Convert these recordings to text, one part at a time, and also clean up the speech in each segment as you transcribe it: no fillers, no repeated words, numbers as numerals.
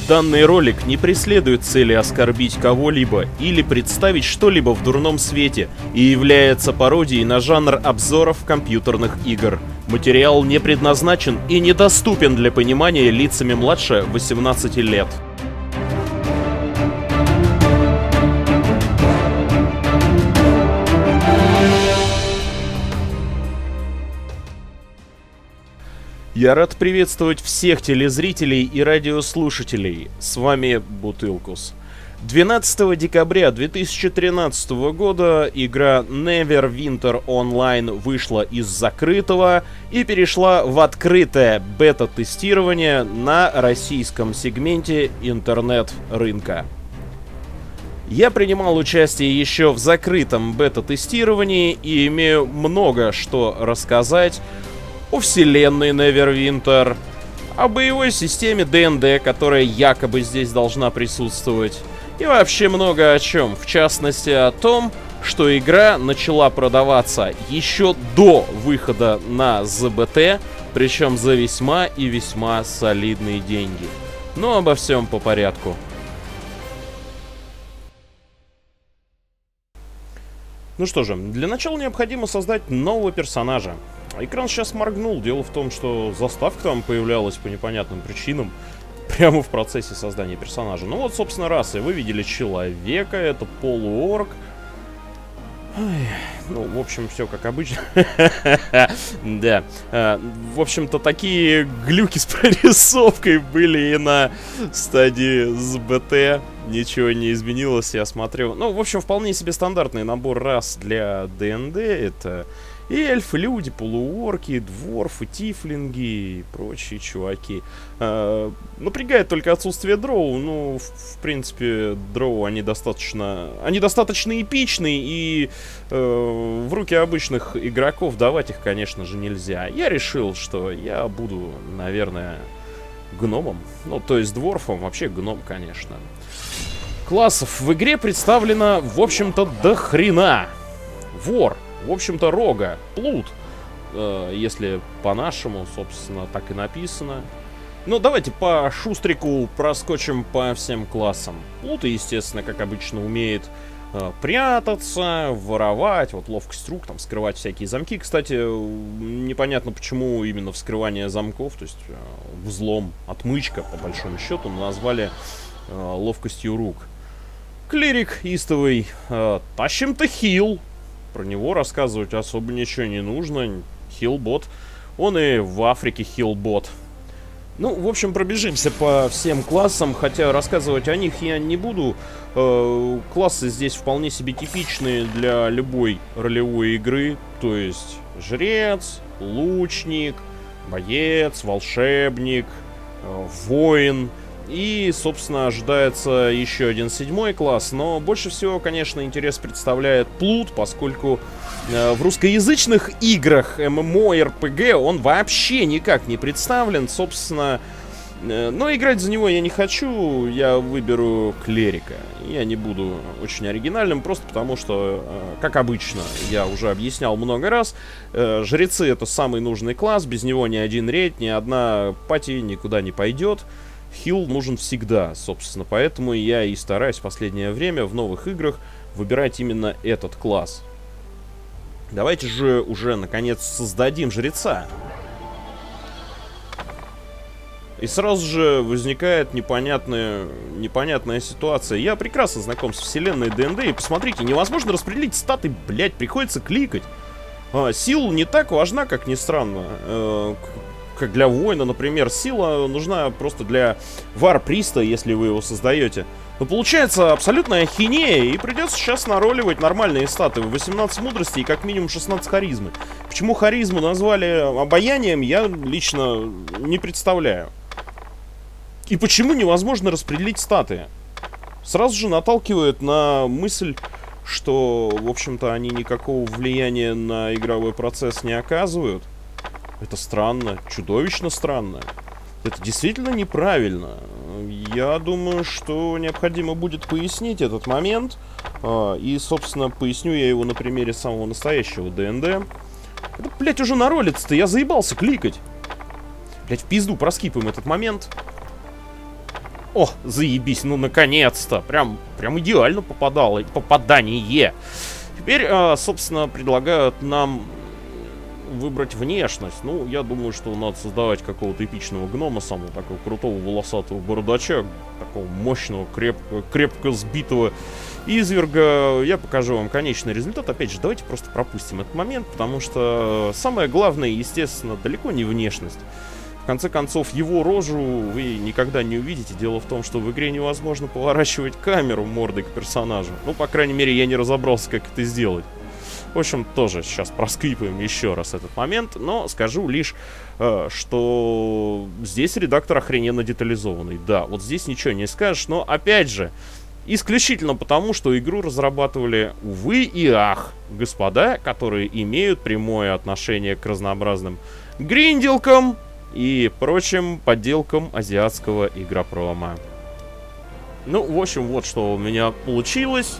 Данный ролик не преследует цели оскорбить кого-либо или представить что-либо в дурном свете и является пародией на жанр обзоров компьютерных игр. Материал не предназначен и недоступен для понимания лицами младше 18 лет. Я рад приветствовать всех телезрителей и радиослушателей. С вами Бутылкус. 12 декабря 2013 года игра Neverwinter Online вышла из закрытого и перешла в открытое бета-тестирование на российском сегменте интернет-рынка. Я принимал участие еще в закрытом бета-тестировании и имею много что рассказать о вселенной Neverwinter, о боевой системе ДНД, которая якобы здесь должна присутствовать, и вообще много о чем, в частности о том, что игра начала продаваться еще до выхода на ЗБТ, причем за весьма и весьма солидные деньги. Но обо всем по порядку. Ну что же, для начала необходимо создать нового персонажа. Экран сейчас моргнул. Дело в том, что заставка там появлялась по непонятным причинам прямо в процессе создания персонажа. Ну вот, собственно, расы. Вы видели человека, это полуорк. Ну, в общем, все как обычно. Да. В общем-то, такие глюки с прорисовкой были и на стадии СБТ. Ничего не изменилось, я смотрю. Ну, в общем, вполне себе стандартный набор рас для ДНД. Это эльфы, люди, полуорки, дворфы, тифлинги и прочие чуваки. Напрягает только отсутствие дроу. Ну, в принципе, дроу они достаточно эпичные, и в руки обычных игроков давать их, конечно же, нельзя. Я решил, что я буду, наверное, гномом. Ну, то есть дворфом, вообще гном, конечно. Классов в игре представлено, в общем-то, до хрена. Вор. В общем-то, рога, плут, если по-нашему, собственно, так и написано. Ну, давайте по шустрику проскочим по всем классам. Плуты, естественно, как обычно, умеет прятаться, воровать, вот ловкость рук, там, вскрывать всякие замки. Кстати, непонятно, почему именно вскрывание замков, то есть взлом, отмычка, по большому счету, назвали ловкостью рук. Клирик истовый, тащим-то хил. Про него рассказывать особо ничего не нужно. Хилбот. Он и в Африке хилбот. Ну, в общем, пробежимся по всем классам. Хотя рассказывать о них я не буду. Классы здесь вполне себе типичные для любой ролевой игры. То есть жрец, лучник, боец, волшебник, воин. И, собственно, ожидается еще один 7-й класс. Но больше всего, конечно, интерес представляет плут, поскольку в русскоязычных играх MMORPG он вообще никак не представлен. Собственно, но играть за него я не хочу. Я выберу клерика. Я не буду очень оригинальным, просто потому что, как обычно, я уже объяснял много раз, жрецы — это самый нужный класс. Без него ни один рейд, ни одна пати никуда не пойдет. Хил нужен всегда, собственно, поэтому я и стараюсь в последнее время в новых играх выбирать именно этот класс. Давайте же уже, наконец, создадим жреца. И сразу же возникает непонятная ситуация. Я прекрасно знаком с вселенной ДНД, и посмотрите, невозможно распределить статы, блять, приходится кликать. Сила не так важна, как ни странно. Как для воина, например, сила нужна просто для варприста, если вы его создаете. Но получается абсолютная ахинея, и придется сейчас нароливать нормальные статы. 18 мудрости и как минимум 16 харизмы. Почему харизму назвали обаянием, я лично не представляю. И почему невозможно распределить статы? Сразу же наталкивает на мысль, что, в общем-то, они никакого влияния на игровой процесс не оказывают. Это странно, чудовищно странно. Это действительно неправильно. Я думаю, что необходимо будет пояснить этот момент. И, собственно, поясню я его на примере самого настоящего ДНД. Это, блядь, уже наролится-то, я заебался кликать. Блядь, в пизду проскипаем этот момент. О, заебись, ну наконец-то. Прям идеально попадало. Попадание. Теперь, собственно, предлагают нам выбрать внешность. Ну, я думаю, что надо создавать какого-то эпичного гнома, самого такого крутого волосатого бородача, такого мощного, крепко сбитого изверга. Я покажу вам конечный результат. Опять же, давайте просто пропустим этот момент, потому что самое главное, естественно, далеко не внешность. В конце концов, его рожу вы никогда не увидите. Дело в том, что в игре невозможно поворачивать камеру мордой к персонажу. Ну, по крайней мере, я не разобрался, как это сделать. В общем, тоже сейчас проскрипаем еще раз этот момент, но скажу лишь, что здесь редактор охрененно детализованный. Да, вот здесь ничего не скажешь, но опять же, исключительно потому, что игру разрабатывали, увы и ах, господа, которые имеют прямое отношение к разнообразным гринделкам и прочим подделкам азиатского игропрома. Ну, в общем, вот что у меня получилось.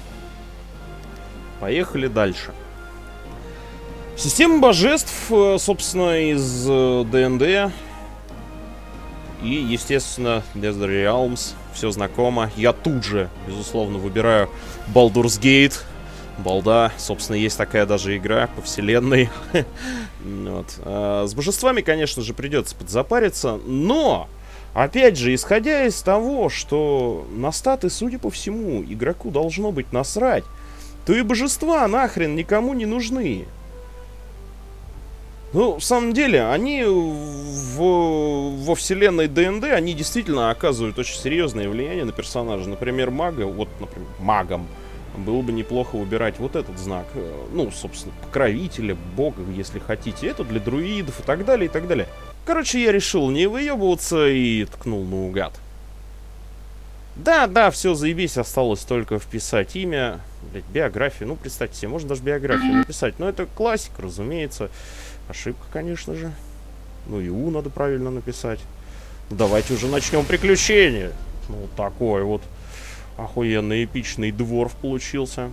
Поехали дальше. Система божеств, собственно, из ДНД. И, естественно, Desert Realms. Все знакомо. Я тут же, безусловно, выбираю Baldur's Gate. Балда. Собственно, есть такая даже игра по вселенной. Вот. С божествами, конечно же, придется подзапариться. Но, опять же, исходя из того, что на статы, судя по всему, игроку должно быть насрать, то и божества нахрен никому не нужны. Ну, в самом деле, они во вселенной ДНД, они действительно оказывают очень серьезное влияние на персонажа. Например, мага, вот, например, магом было бы неплохо выбирать вот этот знак. Ну, собственно, покровителя, бога, если хотите. Это для друидов и так далее, и так далее. Короче, я решил не выебываться и ткнул наугад. Да, все, заебись, осталось только вписать имя, блять, биографию. Ну, представьте себе, можно даже биографию написать. Но это классика, разумеется. Ошибка, конечно же. Ну, и У надо правильно написать. Ну, давайте уже начнем приключения. Ну, вот такой вот охуенно эпичный дворф получился.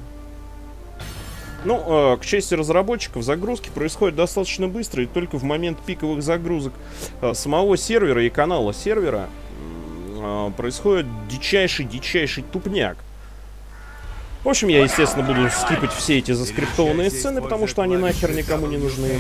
Ну, к чести разработчиков, загрузки происходят достаточно быстро. И только в момент пиковых загрузок самого сервера и канала сервера происходит дичайший тупняк. В общем, я, естественно, буду скипать все эти заскриптованные сцены, потому что они нахер никому не нужны.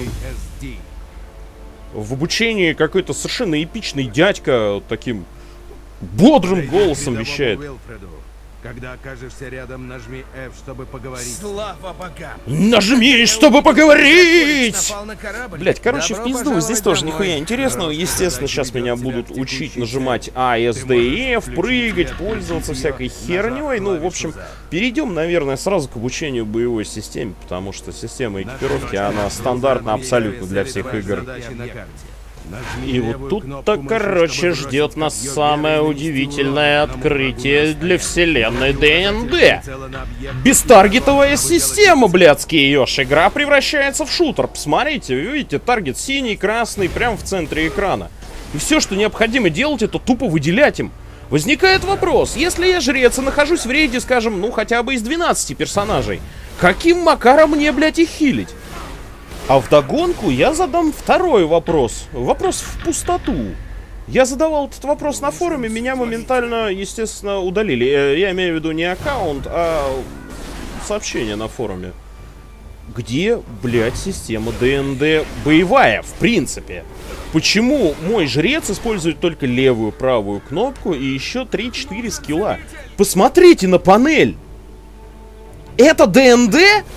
В обучении какой-то совершенно эпичный дядька таким бодрым голосом вещает. Когда окажешься рядом, нажми F, чтобы поговорить. Слава богам! Нажми, чтобы поговорить! Блять, короче, Добро в пизду. Здесь тоже домой. нихуя интересного. Естественно, сейчас меня будут учить нажимать А, С, Д и F, прыгать, пользоваться всякой херней. Ну, в общем, перейдем, наверное, сразу к обучению боевой системе, потому что система экипировки, она стандартна абсолютно для всех игр. И вот тут-то, короче, ждет нас самое удивительное открытие для вселенной ДНД. Бестаргетовая система, блядский еж. Игра превращается в шутер. Посмотрите, вы видите, таргет синий, красный, прямо в центре экрана. И все, что необходимо делать, это тупо выделять им. Возникает вопрос, если я жрец и нахожусь в рейде, скажем, ну хотя бы из 12 персонажей, каким макаром мне, блядь, их хилить? А вдогонку я задам второй вопрос. Вопрос в пустоту. Я задавал этот вопрос на форуме, меня моментально, естественно, удалили. Я имею в виду не аккаунт, а сообщение на форуме. Где, блядь, система ДНД боевая, в принципе? Почему мой жрец использует только левую, правую кнопку и еще 3-4 скилла? Посмотрите на панель! Это ДНД?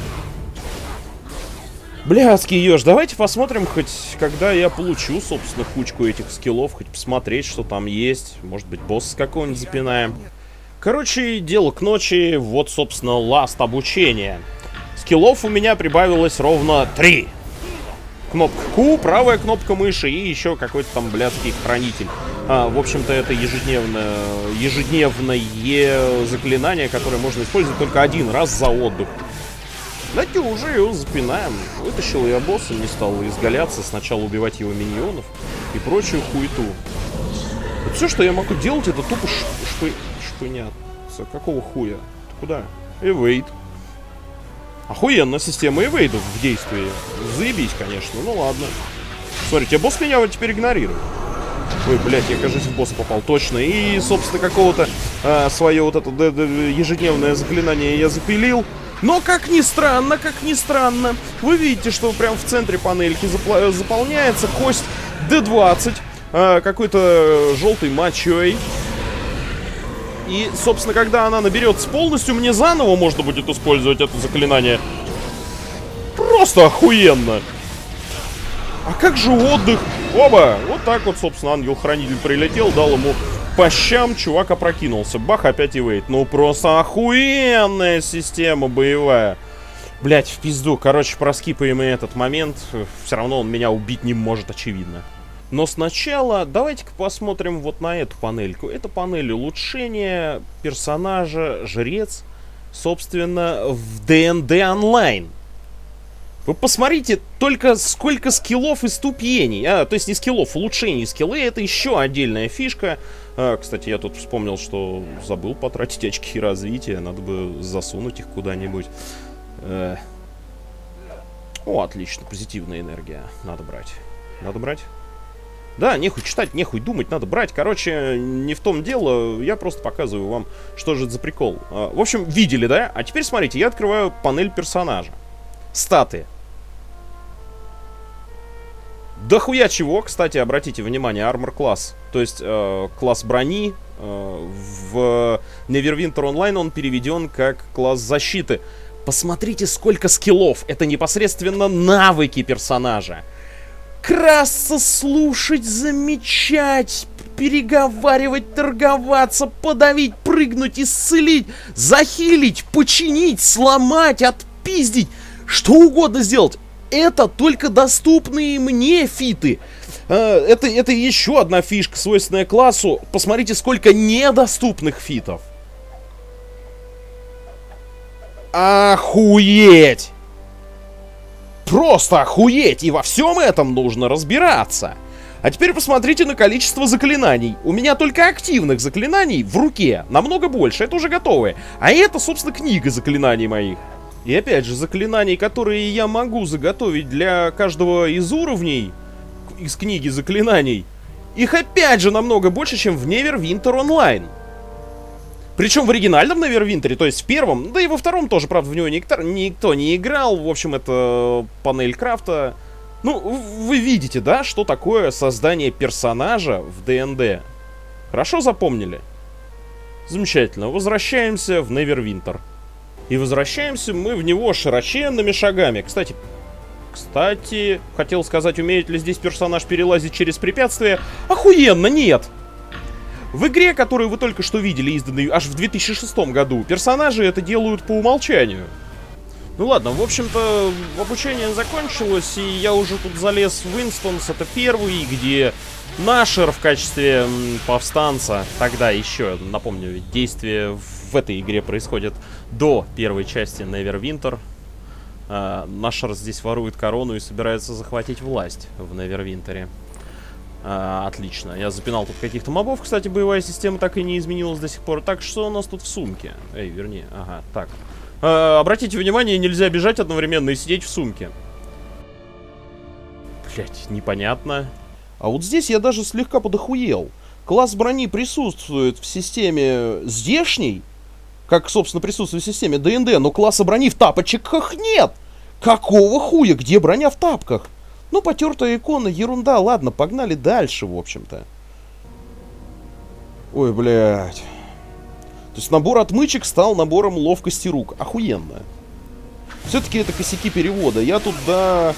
Блядский еж, давайте посмотрим хоть, когда я получу, собственно, кучку этих скиллов, хоть посмотреть, что там есть. Может быть, босса какого-нибудь запинаем. Короче, дело к ночи, вот, собственно, ласт обучения. Скиллов у меня прибавилось ровно 3. Кнопка Q, правая кнопка мыши и еще какой-то там блядский хранитель. В общем-то, это ежедневное заклинание, которое можно использовать только один раз за отдых. Давайте уже его запинаем. Вытащил я босса, не стал изгаляться, сначала убивать его миньонов и прочую хуету. Вот все, что я могу делать, это тупо шпыняться. Какого хуя? Ты куда? Эвейд. Охуенно, система эвейдов в действии. Заебись, конечно, ну ладно. Смотрите, босс меня вот теперь игнорирует. Ой, блядь, я, кажется, в босса попал, точно. И, собственно, какого-то свое вот это ежедневное заклинание я запилил. Но, как ни странно, вы видите, что прям в центре панельки заполняется кость D20 какой-то желтой мочой. И, собственно, когда она наберется полностью, мне заново можно будет использовать это заклинание. Просто охуенно! А как же отдых? Оба! Вот так вот, собственно, ангел-хранитель прилетел, дал ему по щам, чувак опрокинулся. Бах, опять и вейт. Ну, просто охуенная система боевая. Блять, в пизду. Короче, проскипаем и этот момент. Все равно он меня убить не может, очевидно. Но сначала давайте-ка посмотрим вот на эту панельку. Это панель улучшения персонажа Жрец, собственно, в ДНД онлайн. Вы посмотрите только сколько скиллов и ступеней. То есть не скиллов, улучшений. Скиллы — это еще отдельная фишка. Кстати, я тут вспомнил, что забыл потратить очки развития. Надо бы засунуть их куда-нибудь. О, отлично, позитивная энергия. Надо брать. Надо брать. Да, нехуй читать, нехуй думать, надо брать. Короче, не в том дело. Я просто показываю вам, что же это за прикол. В общем, видели, да? А теперь смотрите, я открываю панель персонажа. Статы. Да хуя чего, кстати, обратите внимание, армор класс, то есть класс брони, в Neverwinter Online он переведен как класс защиты. Посмотрите, сколько скиллов, это непосредственно навыки персонажа. Красться, слушать, замечать, переговаривать, торговаться, подавить, прыгнуть, исцелить, захилить, починить, сломать, отпиздить, что угодно сделать. Это только доступные мне фиты. Это еще одна фишка, свойственная классу. Посмотрите, сколько недоступных фитов. Охуеть! Просто охуеть! И во всем этом нужно разбираться. А теперь посмотрите на количество заклинаний. У меня только активных заклинаний в руке намного больше. Это уже готовые. А это, собственно, книга заклинаний моих. И опять же, заклинаний, которые я могу заготовить для каждого из уровней из книги заклинаний, их опять же намного больше, чем в Neverwinter Online. Причем в оригинальном Neverwinter, то есть в первом, да и во втором тоже, правда, в него никто не играл. В общем, это панель крафта. Ну, вы видите, да, что такое создание персонажа в ДНД. Хорошо запомнили? Замечательно. Возвращаемся в Neverwinter. И возвращаемся мы в него широченными шагами. Кстати, хотел сказать, умеет ли здесь персонаж перелазить через препятствия. Охуенно, нет! В игре, которую вы только что видели, изданной аж в 2006 году, персонажи это делают по умолчанию. Ну ладно, в общем-то, обучение закончилось, и я уже тут залез в инстанс. Это первый, где Нашер в качестве повстанца, тогда еще, напомню, ведь действие в этой игре происходит до первой части Neverwinter. Нашер здесь ворует корону и собирается захватить власть в Невервинтере. Отлично. Я запинал тут каких-то мобов. Кстати, боевая система так и не изменилась до сих пор. Так, что у нас тут в сумке? Эй, вернее, ага, так. Обратите внимание, нельзя бежать одновременно и сидеть в сумке. Блять, непонятно. А вот здесь я даже слегка подохуел. Класс брони присутствует в системе здешней, как, собственно, присутствует в системе ДНД, но класса брони в тапочках нет. Какого хуя? Где броня в тапках? Ну, потертая икона, ерунда. Ладно, погнали дальше, в общем-то. Ой, блядь. То есть набор отмычек стал набором ловкости рук. Охуенно. Все-таки это косяки перевода. Я тут до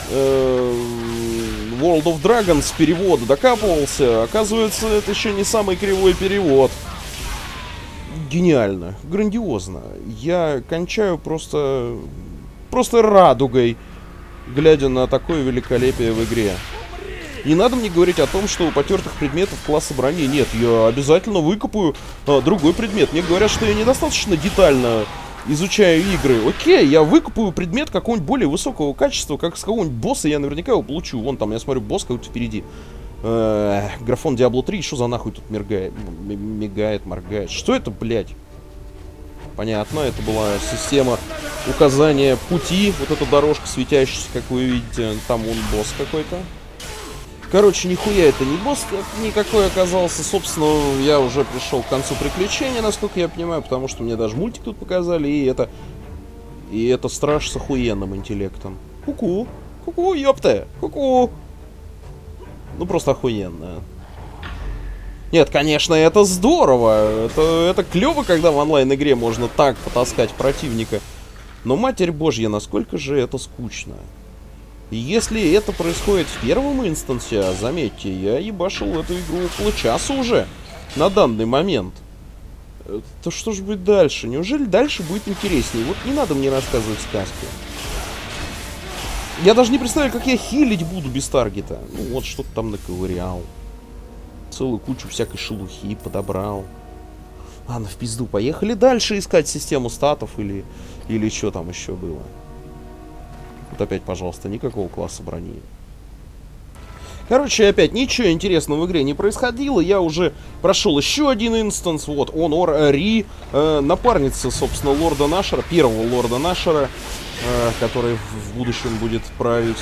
World of Dragons перевода докапывался. Оказывается, это еще не самый кривой перевод. Гениально. Грандиозно. Я кончаю просто радугой, глядя на такое великолепие в игре. Не надо мне говорить о том, что у потертых предметов класса брони нет. Я обязательно выкопаю другой предмет. Мне говорят, что я недостаточно детально изучаю игры. Окей, я выкопаю предмет какого-нибудь более высокого качества, как с какого-нибудь босса, я наверняка его получу. Вон там, я смотрю, босс какой-то впереди. Графон Diablo 3, что за нахуй тут мигает, моргает? Что это, блядь? Понятно, это была система указания пути. Вот эта дорожка светящаяся, как вы видите. Там вон босс какой-то. Короче, нихуя это не босс никакой оказался. Собственно, я уже пришел к концу приключения, насколько я понимаю, потому что мне даже мультик тут показали, и это страж с охуенным интеллектом. Ку-ку, ку-ку, ёпта, ку-ку. Ну, просто охуенно. Нет, конечно, это здорово. Это клево, когда в онлайн-игре можно так потаскать противника. Но, Матерь Божья, насколько же это скучно. И если это происходит в первом инстансе, а заметьте, я ебашил эту игру около часа уже на данный момент, то что же будет дальше? Неужели дальше будет интереснее? Вот не надо мне рассказывать сказки. Я даже не представляю, как я хилить буду без таргета. Ну вот что-то там наковырял. Целую кучу всякой шелухи подобрал. Ладно, в пизду. Поехали дальше искать систему статов или что там еще было. Вот опять, пожалуйста, никакого класса брони. Короче, опять ничего интересного в игре не происходило. Я уже прошел еще один инстанс. Вот, Honor Ри. Напарница, собственно, лорда Нашера. Первого лорда Нашера. Который в будущем будет править.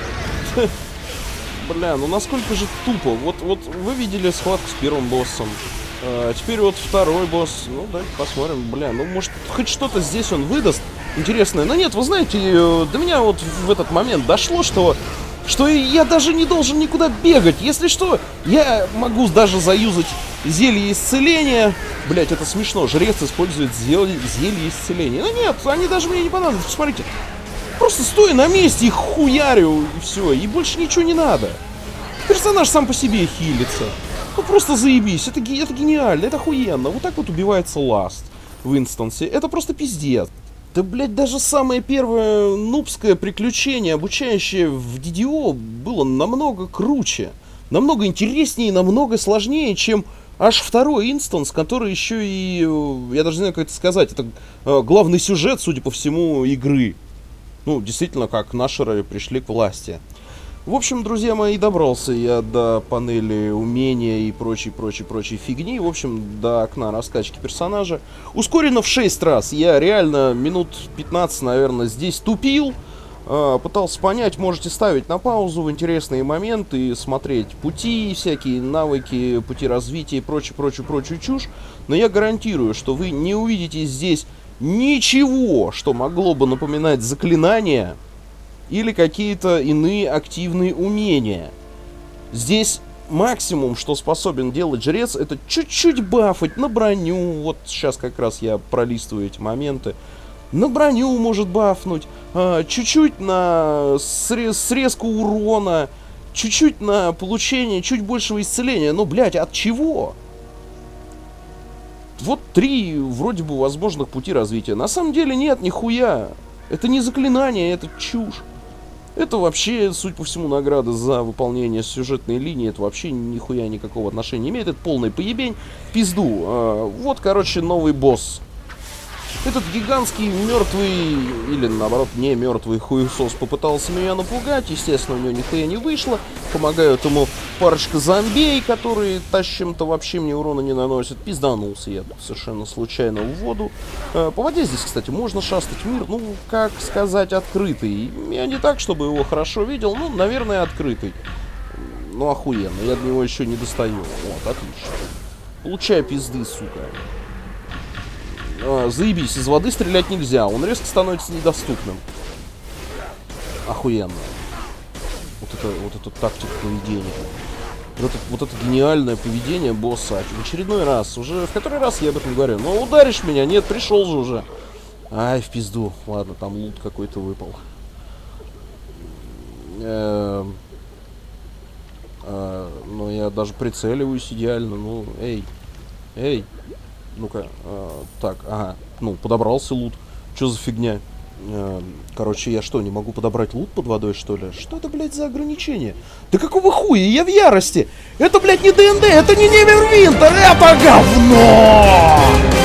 Бля, ну насколько же тупо. Вот вы видели схватку с первым боссом. Теперь вот второй босс. Ну, давайте посмотрим. Бля, ну может хоть что-то здесь он выдаст интересное. Но нет, вы знаете, до меня вот в этот момент дошло, что я даже не должен никуда бегать. Если что, я могу даже заюзать зелье исцеления. Блять, это смешно. Жрец использует зелье исцеления. Ну нет, они даже мне не понадобятся. Посмотрите. Просто стою на месте и хуярю, и все. И больше ничего не надо. Персонаж сам по себе хилится. Ну просто заебись. Это гениально, это охуенно. Вот так вот убивается Ласт в инстансе. Это просто пиздец. Да, блядь, даже самое первое нубское приключение, обучающее в DDO, было намного круче, намного интереснее и намного сложнее, чем аж второй инстанс, который еще и, я даже не знаю, как это сказать, это главный сюжет, судя по всему, игры. Ну, действительно, как Нашеры пришли к власти. В общем, друзья мои, добрался я до панели умения и прочей фигни. В общем, до окна раскачки персонажа. Ускорено в 6 раз. Я реально минут 15, наверное, здесь тупил. Пытался понять, можете ставить на паузу в интересные моменты, смотреть пути, всякие навыки, пути развития и прочую чушь. Но я гарантирую, что вы не увидите здесь ничего, что могло бы напоминать заклинания или какие-то иные активные умения. Здесь максимум, что способен делать жрец, это чуть-чуть бафать на броню. Вот сейчас как раз я пролистываю эти моменты. На броню может бафнуть, чуть-чуть на срезку урона, чуть-чуть на получение чуть большего исцеления. Но, блядь, от чего? Вот 3 вроде бы возможных пути развития. На самом деле нет, нихуя. Это не заклинание, это чушь. Это вообще, судя по всему, награда за выполнение сюжетной линии. Это вообще нихуя никакого отношения не имеет. Это полный поебень. Пизду. Вот, короче, новый босс. Этот гигантский мертвый, или наоборот не мертвый хуесос попытался меня напугать. Естественно, у него нихуя не вышло. Помогают ему парочка зомбей, которые тащим-то вообще мне урона не наносят. Пизданулся я совершенно случайно в воду. По воде здесь, кстати, можно шастать. Мир, ну, как сказать, открытый. Я не так, чтобы его хорошо видел, ну, наверное, открытый. Ну, охуенно, я до него еще не достаю. Вот, отлично. Получаю пизды, сука. Заебись, из воды стрелять нельзя, он резко становится недоступным. Охуенно. Вот это тактика поведения. Вот это гениальное поведение босса. В очередной раз, уже в который раз я об этом говорю. Ну, ударишь меня? Нет, пришел же уже. Ай, в пизду. Ладно, там лут какой-то выпал. Ну, я даже прицеливаюсь идеально. Ну, эй. Ну-ка, так, ага, ну, подобрался лут. Что за фигня? Короче, я что, не могу подобрать лут под водой, что ли? Что это, блядь, за ограничение? Да какого хуя? Я в ярости! Это, блядь, не ДНД, это не Невервинтер, это говно!